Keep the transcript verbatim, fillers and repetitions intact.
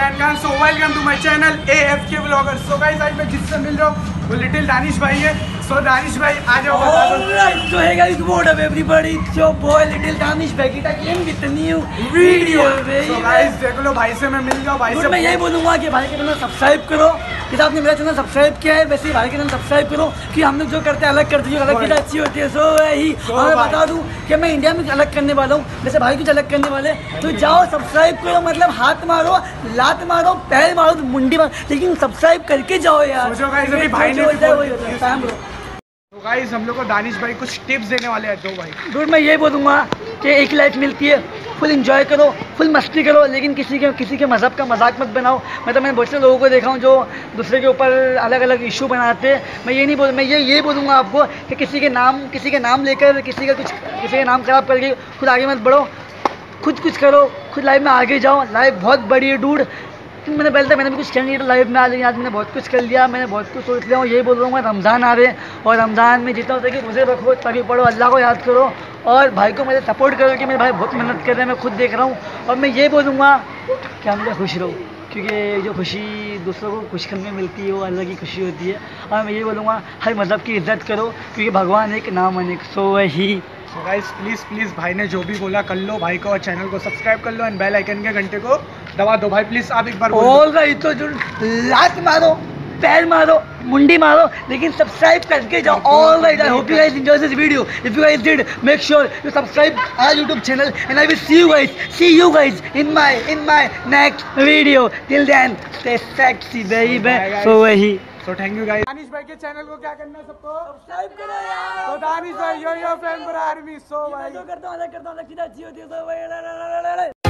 Jain Khan. So welcome to my channel A F K blogger. So guys आज मैं जिससे मिल रहा हूँ वो लिटिल दानिश भाई है। सो so, दानिश भाई आ जाओ बता दो। Alright, so hey guys, what up everybody? It's your boy Little Danish back again with a new video. So guys देख लो भाई से मैं मिल गया भाई से। मैं यही बोलूँगा कि भाई के चैनल सब्सक्राइब करो। जैसे आपने मेरा चैनल सब्सक्राइब किया है वैसे ही भाई के चैनल सब्सक्राइब करो कि हम लोग जो करते हैं अलग करते हैं, अलग चीज़ अच्छी होती है। सो यही मैं बता दूँ कि मैं इंडिया में अलग करने वाला हूँ, जैसे भाई कुछ अलग करने वाले। तो जाओ सब्सक्राइब करो, मतलब हाथ मारो, लात मारो, पैर मारो, मुंडी मारो, लेकिन सब्सक्राइब करके जाओ यार। सोचो गाइस अभी भाई ने तो गाइस हम लोग को दानिश भाई कुछ टिप्स देने वाले हैं। दो भाई दूर मैं ये बोलूँगा कि एक लाइफ मिलती है, फुल एंजॉय करो, फुल मस्ती करो, लेकिन किसी के किसी के मज़हब का मजाक मत बनाओ। मतलब मैंने बहुत से लोगों को देखा हूँ जो दूसरे के ऊपर अलग अलग इशू बनाते हैं। मैं ये नहीं बोल मैं ये ये बोलूँगा आपको कि किसी के नाम किसी के नाम लेकर किसी का कुछ किसी का नाम खराब करके खुद आगे मत बढ़ो, खुद कुछ करो, खुद लाइफ में आगे जाओ। लाइफ बहुत बड़ी है डूड। मैंने पहले तो मैंने भी कुछ किया नहीं था लाइफ में, आज आज मैंने बहुत कुछ कर लिया, मैंने बहुत कुछ सोच लिया हूँ। यही बोल रहा हूँ मैं, रमज़ान आ रहे हैं और रमज़ान में जितना हो सके मुझे रखो, तभी पढ़ो, अल्लाह को याद करो और भाई को मेरे सपोर्ट करो कि मेरे भाई बहुत मेहनत कर रहे हैं, मैं खुद देख रहा हूँ। और मैं ये बोलूँगा कि हम लोग खुश रहो, क्योंकि जो खुशी दूसरों को खुश करने में मिलती है वो अलग ही खुशी होती है। और मैं ये बोलूँगा हर मज़हब की इज़्ज़त करो, क्योंकि भगवान एक नाम अनेक। सो ही सो गाइस प्लीज़ प्लीज़ भाई ने जो भी बोला कर लो, भाई को और चैनल को सब्सक्राइब कर लो एंड बेल आइकन के घंटे को दबा दो। भाई प्लीज़ आप एक बार ऑल राइट, तो जो लात मारो, पैर मारो, मुंडी मारो, लेकिन सब्सक्राइब करके जाओ। All right, I hope you guys enjoy this video. If you guys did, make sure you subscribe our YouTube channel and I will see you guys see you guys in my in my next video. Till then stay sexy baby. So वही so thank you guys. Danish भाई के channel को क्या करना है सबको subscribe करो यार। तो दानिश भाई yo yo fan for army. So भाई करता हूं अलग करता हूं अलग चीज़ अच्छी होती है।